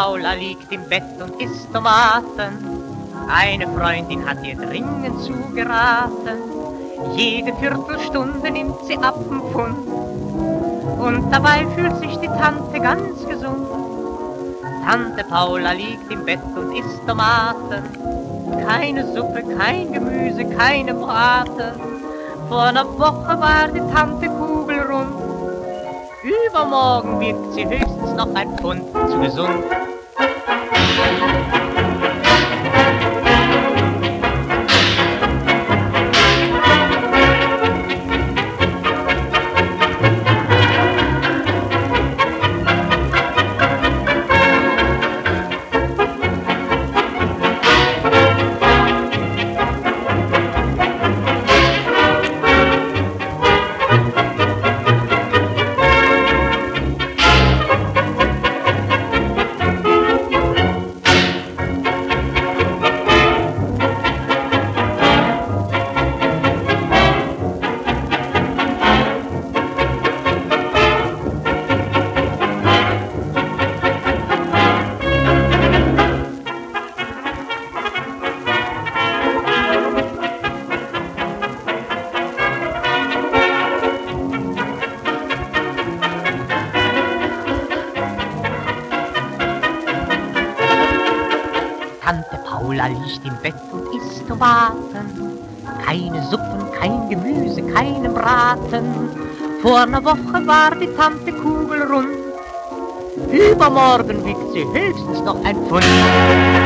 Paula liegt im Bett und isst Tomaten. Eine Freundin hat ihr dringend zugeraten. Jede Viertelstunde nimmt sie ab 'n Pfund. Und dabei fühlt sich die Tante ganz gesund. Tante Paula liegt im Bett und isst Tomaten. Keine Suppe, kein Gemüse, keine Braten. Vor 'ner Woche war die Tante kugelrund. Übermorgen wiegt sie höchstens noch ein Pfund, zu gesund. Tante Paula liegt im Bett und isst Tomaten. Keine Suppen, kein Gemüse, keinen Braten. Vor 'ner Woche war die Tante kugelrund. Übermorgen wiegt sie höchstens noch ein Pfund.